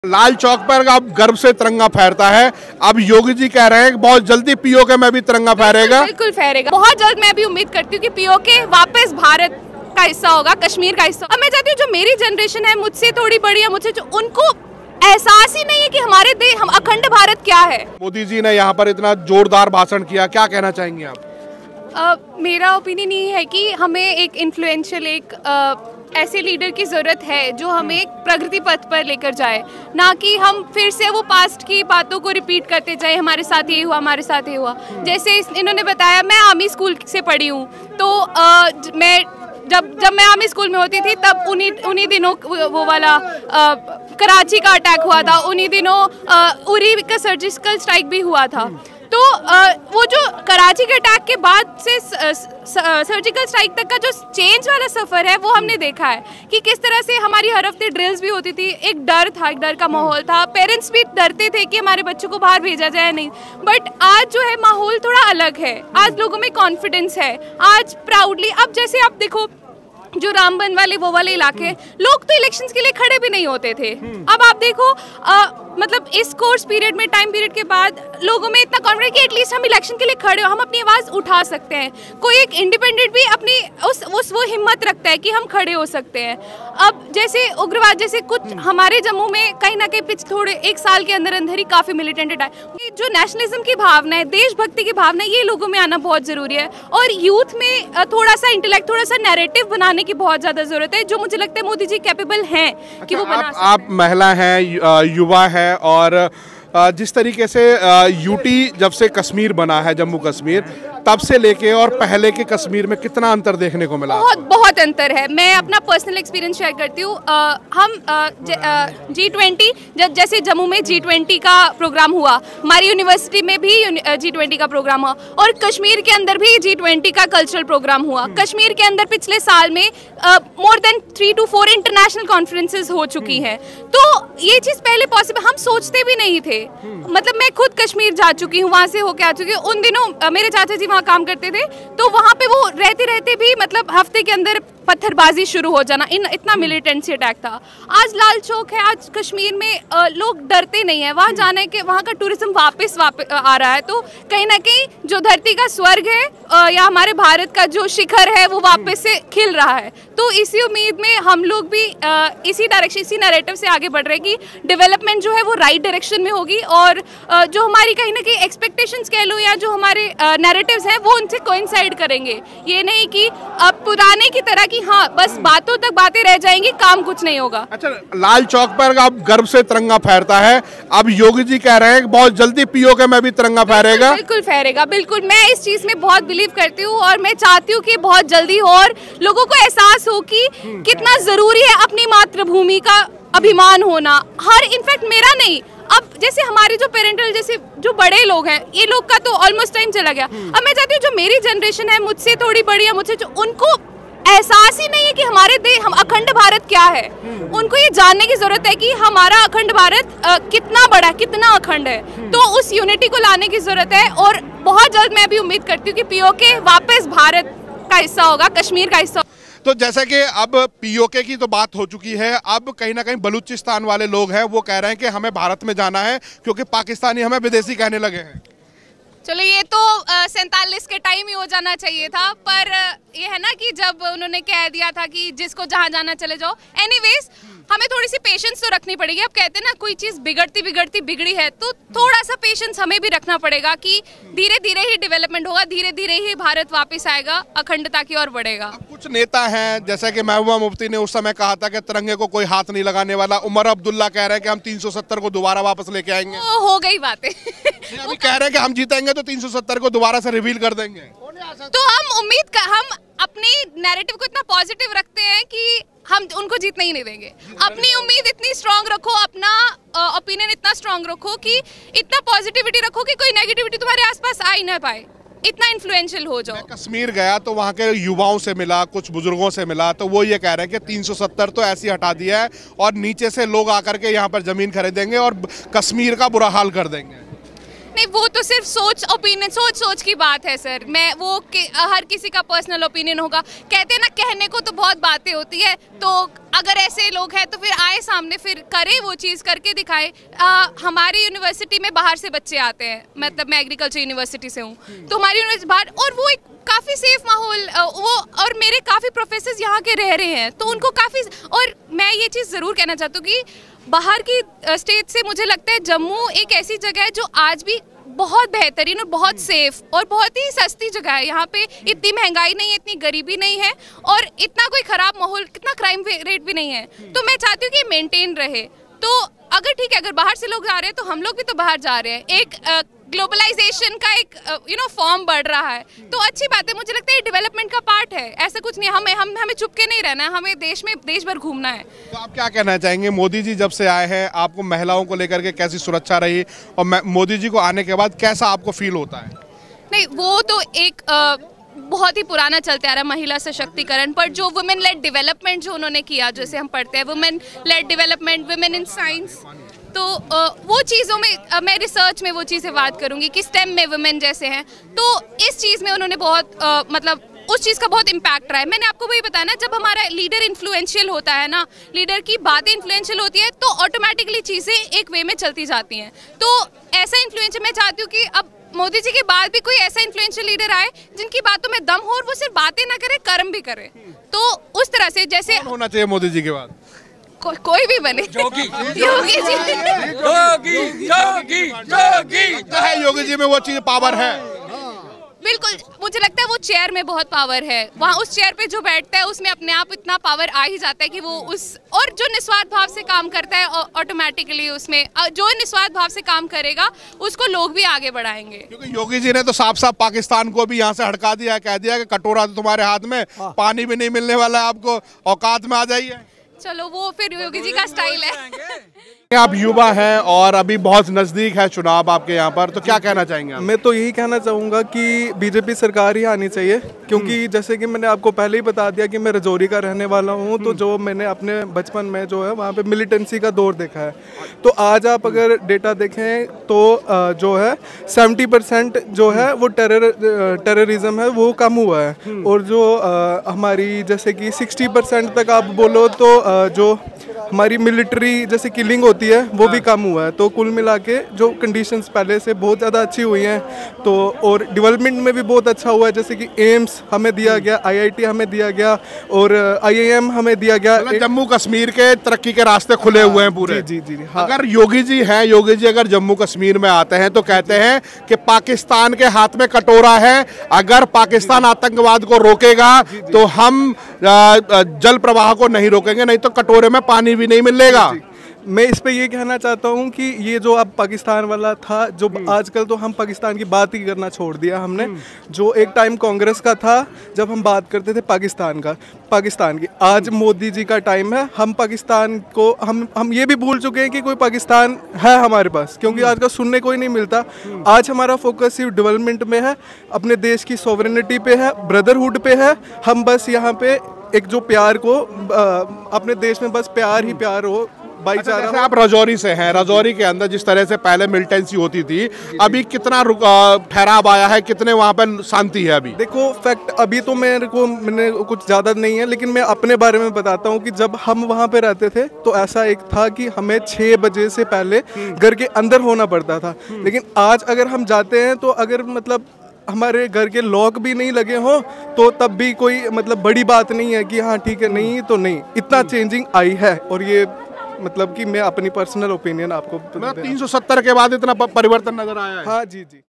लाल चौक पर अब गर्व से तिरंगा फहरता है। अब योगी जी कह रहे हैं कि बहुत जल्दी पीओके में भी तिरंगा फहरेगा। बिल्कुल फहरेगा, बहुत जल्द। मैं भी उम्मीद करती हूँ कि पीओके वापस भारत का हिस्सा होगा, कश्मीर का हिस्सा। अब मैं चाहती हूँ जो मेरी जनरेशन है, मुझसे थोड़ी बड़ी है, मुझसे जो, उनको एहसास ही नहीं है कि हमारे देश, हम अखंड भारत क्या है। मोदी जी ने यहाँ पर इतना जोरदार भाषण किया, क्या कहना चाहेंगे आप? मेरा ओपिनियन ये है कि हमें एक इन्फ्लुएंशियल, एक ऐसे लीडर की ज़रूरत है जो हमें एक प्रगति पथ पर लेकर जाए, ना कि हम फिर से वो पास्ट की बातों को रिपीट करते जाए। हमारे साथ ये हुआ, हमारे साथ ये हुआ। जैसे इन्होंने बताया, मैं आर्मी स्कूल से पढ़ी हूँ, तो मैं जब मैं आर्मी स्कूल में होती थी तब उन्हीं दिनों वो वाला कराची का अटैक हुआ था, उन्हीं दिनों उरी का सर्जिकल स्ट्राइक भी हुआ था। तो वो जो कराची के अटैक के बाद से सर्जिकल स्ट्राइक तक का जो चेंज वाला सफ़र है, वो हमने देखा है कि किस तरह से हमारी हर हफ्ते ड्रिल्स भी होती थी। एक डर था, एक डर का माहौल था। पेरेंट्स भी डरते थे कि हमारे बच्चों को बाहर भेजा जाए नहीं। बट आज जो है माहौल थोड़ा अलग है। आज लोगों में कॉन्फिडेंस है। आज प्राउडली, अब जैसे आप देखो जो रामबन वाले वो वाले इलाके, लोग तो इलेक्शंस के लिए खड़े भी नहीं होते थे। अब आप देखो मतलब इस कोर्स पीरियड में, टाइम पीरियड के बाद लोगों में इतना कॉन्फिडेंस कि एटलीस्ट हम इलेक्शन के लिए खड़े हो, हम अपनी आवाज़ उठा सकते हैं। कोई एक इंडिपेंडेंट भी अपनी वो हिम्मत रखता है कि हम खड़े हो सकते हैं। अब जैसे उग्रवाद जैसे कुछ हमारे जम्मू में कहीं ना कहीं थोड़े एक साल के अंदर अंदर ही काफ़ी मिलिटेंट है। जो नेशनलिज्म की भावना है, देशभक्ति की भावना है, ये लोगों में आना बहुत ज़रूरी है। और यूथ में थोड़ा सा इंटेलेक्ट, थोड़ा सा नैरेटिव बनाने की बहुत ज़्यादा ज़रूरत है, जो मुझे लगता है मोदी जी कैपेबल हैं कि वो बना सकते हैं। आप महिला हैं, युवा है, और जिस तरीके से यूटी जब से कश्मीर बना है, जम्मू कश्मीर, तब से लेके और पहले के कश्मीर में कितना अंतर देखने को मिला? बहुत अंतर है। मैं अपना पर्सनल एक्सपीरियंस शेयर करती हूँ। हम G20, जैसे जम्मू में G20 का प्रोग्राम हुआ, हमारी यूनिवर्सिटी में भी G20 का प्रोग्राम हुआ, और कश्मीर के अंदर भी G20 का कल्चरल प्रोग्राम हुआ। कश्मीर के अंदर पिछले साल में more than 3 to 4 international conferences हो चुकी हैं। तो ये चीज़ पहले पॉसिबल हम सोचते भी नहीं थे। मतलब मैं खुद कश्मीर जा चुकी हूँ, वहाँ से होके आ चुकी हूँ। उन दिनों मेरे चाचा जी वहाँ काम करते थे, तो वहाँ पे वो रहते रहते भी मतलब हफ्ते के अंदर पत्थरबाजी शुरू हो जाना, इतना मिलिटेंसी अटैक था। आज लाल चौक है, आज कश्मीर में लोग डरते नहीं है वहाँ जाने के। वहाँ का टूरिज्म वापस आ रहा है। तो कहीं ना कहीं जो धरती का स्वर्ग है या हमारे भारत का जो शिखर है, वो वापस से खिल रहा है। तो इसी उम्मीद में हम लोग भी इसी डायरेक्शन, इसी नैरेटिव से आगे बढ़ रहे हैं कि डेवलपमेंट जो है वो राइट डायरेक्शन में होगी, और जो हमारी कहीं ना कहीं एक्सपेक्टेशंस कह लो या जो हमारे नैरेटिव्स हैं, वो उनसे कोइंसाइड करेंगे। ये नहीं कि अब पुराने की तरह कि हाँ बस बातों तक बातें रह जाएंगी, काम कुछ नहीं होगा। अच्छा, लाल चौक पर अब गर्व से तिरंगा फहरता है। अब योगी जी कह रहे हैं कि बहुत जल्दी पीओके में भी तिरंगा फहरेगा। बिल्कुल फहरेगा, बिल्कुल। मैं इस चीज में बहुत बिलीव करती हूँ, और मैं चाहती हूँ कि बहुत जल्दी हो और लोगों को एहसास हो कि कितना जरूरी है अपनी मातृभूमि का अभिमान होना। हर इनफैक्ट मेरा नहीं, अब जैसे हमारे जो पेरेंटल, जैसे जो बड़े लोग हैं, ये लोग का तो ऑलमोस्ट टाइम चला गया। अब मैं चाहती हूँ जो मेरी जनरेशन है, मुझसे थोड़ी बड़ी है, मुझसे जो, उनको एहसास ही नहीं है कि हमारे देश, हम अखंड भारत क्या है। उनको ये जानने की जरूरत है कि हमारा अखंड भारत कितना बड़ा, कितना अखंड है। तो उस यूनिटी को लाने की जरूरत है, और बहुत जल्द मैं भी उम्मीद करती हूँ कि पीओके वापस भारत का हिस्सा होगा, कश्मीर का हिस्सा। तो जैसा कि अब पीओके की तो बात हो चुकी है, अब कहीं ना कहीं बलूचिस्तान वाले लोग हैं, वो कह रहे हैं कि हमें भारत में जाना है क्योंकि पाकिस्तानी हमें विदेशी कहने लगे हैं। चलो, ये तो 47 के टाइम ही हो जाना चाहिए था, पर ये है ना कि जब उन्होंने कह दिया था कि जिसको जहाँ जाना चले जाओ। एनीवेज, हमें थोड़ी सी पेशेंस तो रखनी पड़ेगी। अब कहते हैं ना, कोई चीज़ बिगड़ती बिगड़ती बिगड़ी है, तो थोड़ा सा पेशेंस हमें भी रखना पड़ेगा कि धीरे धीरे ही डेवलपमेंट होगा, धीरे धीरे ही भारत वापस आएगा, अखंडता की ओर बढ़ेगा। कुछ नेता हैं, जैसे कि महबूबा मुफ्ती ने उस समय कहा था कि तिरंगे को कोई हाथ नहीं लगाने वाला। उमर अब्दुल्ला कह रहे हैं कि हम 370 को दोबारा वापस लेके आएंगे। हो गई बातें। अभी कह रहे हैं कि हम जीतेंगे तो 370 को दोबारा से रिवील कर देंगे। तो हम अपनी नैरेटिव को इतना पॉजिटिव रखते हैं कि हम उनको जीतने ही नहीं देंगे। अपनी उम्मीद इतनी स्ट्रांग रखो, अपना ओपिनियन इतना स्ट्रांग रखो, कि इतना पॉजिटिविटी रखो कि कोई नेगेटिविटी तुम्हारे आसपास आ ही ना पाए। इतना इन्फ्लुएंशियल हो जाओ। मैं कश्मीर गया तो वहाँ के युवाओं से मिला, कुछ बुजुर्गों से मिला, तो वो ये कह रहे हैं कि 370 तो ऐसी हटा दिया है, और नीचे से लोग आकर के यहाँ पर जमीन खरीदेंगे और कश्मीर का बुरा हाल कर देंगे। नहीं, वो तो सिर्फ सोच की बात है सर। मैं वो हर किसी का पर्सनल ओपिनियन होगा। कहते हैं ना, कहने को तो बहुत बातें होती है, तो अगर ऐसे लोग हैं तो फिर आए सामने, फिर करे वो चीज़, करके दिखाए। हमारी यूनिवर्सिटी में बाहर से बच्चे आते हैं, मतलब मैं एग्रीकल्चर यूनिवर्सिटी से हूँ, तो हमारी यूनिवर्सिटी बाहर, और वो एक काफ़ी सेफ माहौल, वो और मेरे काफ़ी प्रोफेसर यहाँ के रह रहे हैं, तो उनको काफ़ी, और मैं ये चीज़ ज़रूर कहना चाहती हूँ कि बाहर की स्टेट से मुझे लगता है जम्मू एक ऐसी जगह है जो आज भी बहुत बेहतरीन और बहुत सेफ और बहुत ही सस्ती जगह है। यहाँ पे इतनी महंगाई नहीं है, इतनी गरीबी नहीं है, और इतना कोई ख़राब माहौल, कितना क्राइम रेट भी नहीं है। तो मैं चाहती हूँ कि मेंटेन रहे। तो अगर ठीक है, अगर बाहर से लोग जा रहे हैं तो हम लोग भी तो बाहर जा रहे हैं। एक ग्लोबलाइजेशन का एक फॉर्म बढ़ रहा है, तो अच्छी बात है। मुझे लगता है ये डेवलपमेंट का पार्ट है, ऐसा कुछ नहीं। हमें चुप के नहीं रहना है, हमें देश भर घूमना है। तो आप क्या कहना चाहेंगे, मोदी जी जब से आए हैं, आपको महिलाओं को लेकर के कैसी सुरक्षा रही, और मोदी जी को आने के बाद कैसा आपको फील होता है? नहीं, वो तो एक बहुत ही पुराना चलते आ रहा है महिला सशक्तिकरण, पर जो वुमेन लेड डेवलपमेंट जो उन्होंने किया, जैसे हम पढ़ते हैं women led development, women in science, तो वो चीज़ों में मैं रिसर्च में वो चीज़ें बात करूँगी कि स्टेम में वुमेन जैसे हैं, तो इस चीज़ में उन्होंने बहुत मतलब उस चीज़ का बहुत इम्पैक्ट रहा है। मैंने आपको वही बताया ना, जब हमारा लीडर इन्फ्लुएंशियल होता है ना, लीडर की बातें इन्फ्लुएंशियल होती है, तो ऑटोमेटिकली चीज़ें एक वे में चलती जाती हैं। तो ऐसा इन्फ्लुएंशियल मैं चाहती हूँ कि अब मोदी जी के बाद भी कोई ऐसा इन्फ्लुएंशियल लीडर आए जिनकी बातों में दम हो, और वो सिर्फ बातें ना करे, कर्म भी करे। तो उस तरह से जैसे होना चाहिए मोदी जी के बाद कोई भी बने, योगी जी, योगी जी में वो चीज पावर है। बिल्कुल, मुझे लगता है वो चेयर में बहुत पावर है। वहाँ उस चेयर पे जो बैठता है उसमें अपने आप इतना पावर आ ही जाता है कि वो और जो निस्वार्थ भाव से काम करता है, ऑटोमेटिकली उसमें जो निस्वार्थ भाव से काम करेगा उसको लोग भी आगे बढ़ाएंगे। क्योंकि योगी जी ने तो साफ साफ पाकिस्तान को भी यहाँ से हटका दिया है, कह दिया कि कटोरा तो तुम्हारे हाथ में, पानी भी नहीं मिलने वाला है आपको, औकात में आ जाइए। चलो, वो फिर योगी जी का स्टाइल है। आप युवा हैं और अभी बहुत नजदीक है चुनाव आपके यहाँ पर, तो क्या कहना चाहेंगे आप? मैं तो यही कहना चाहूँगा कि बीजेपी सरकार ही आनी चाहिए, क्योंकि जैसे कि मैंने आपको पहले ही बता दिया कि मैं रजौरी का रहने वाला हूँ, तो जो मैंने अपने बचपन में जो है वहाँ पे मिलिटेंसी का दौर देखा है। तो आज आप अगर डेटा देखें तो जो है 70% जो है वो टेररिज्म है वो कम हुआ है, और जो हमारी जैसे कि 60% तक आप बोलो तो जो हमारी मिलिट्री जैसे किलिंग होती है वो भी कम हुआ है। तो कुल मिला के जो कंडीशंस पहले से बहुत ज़्यादा अच्छी हुई हैं, तो और डेवलपमेंट में भी बहुत अच्छा हुआ है। जैसे कि एम्स हमें दिया गया, IIT हमें दिया गया, और IIM हमें दिया गया। जम्मू कश्मीर के तरक्की के रास्ते खुले हुए हैं पूरे। जी जी जी, हाँ। अगर योगी जी हैं, योगी जी अगर जम्मू कश्मीर में आते हैं तो कहते हैं कि पाकिस्तान के हाथ में कटोरा है, अगर पाकिस्तान आतंकवाद को रोकेगा तो हम जल प्रवाह को नहीं रोकेंगे, नहीं तो कटोरे में पानी भी नहीं मिलेगा। मैं इस पे ये कहना चाहता हूँ कि ये जो अब पाकिस्तान वाला था, जो आजकल तो हम पाकिस्तान की बात ही करना छोड़ दिया हमने। जो एक टाइम कांग्रेस का था जब हम बात करते थे पाकिस्तान की, आज मोदी जी का टाइम है। हम पाकिस्तान को हम ये भी भूल चुके हैं कि कोई पाकिस्तान है हमारे पास, क्योंकि आजकल सुनने को ही नहीं मिलता। आज हमारा फोकस सिर्फ डेवलपमेंट में है, अपने देश की सॉवरेनिटी पे है, ब्रदरहुड पे है। हम बस यहाँ पे एक जो प्यार को अपने देश में बस प्यार ही प्यार हो, भाईचारा। जैसे आप रजौरी से हैं, रजौरी के अंदर जिस तरह से पहले मिलिटेंसी होती थी, अभी कितना ठहराव आया है, कितने वहाँ पर शांति है अभी? देखो, फैक्ट अभी तो मैंने कुछ ज़्यादा नहीं है, लेकिन मैं अपने बारे में बताता हूँ कि जब हम वहाँ पे रहते थे तो ऐसा एक था कि हमें 6 बजे से पहले घर के अंदर होना पड़ता था। लेकिन आज अगर हम जाते हैं तो अगर मतलब हमारे घर के लॉक भी नहीं लगे हों तो तब भी कोई मतलब बड़ी बात नहीं है कि हाँ ठीक है, नहीं तो नहीं। इतना चेंजिंग आई है, और ये मतलब कि मैं अपनी पर्सनल ओपिनियन आपको 370 के बाद इतना परिवर्तन नजर आया है। हाँ जी जी।